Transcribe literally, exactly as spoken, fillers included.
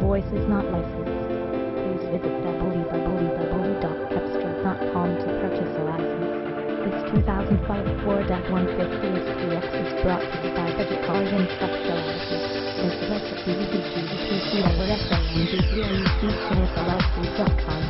voice is not licensed. Please visit w w w dot epster dot com to purchase a license. This two thousand five Ford F one fifty S T X is brought to you by Budget Cars and Specializes. Visit us at w w w dot p c l s l n d c l e c s l l c dot com.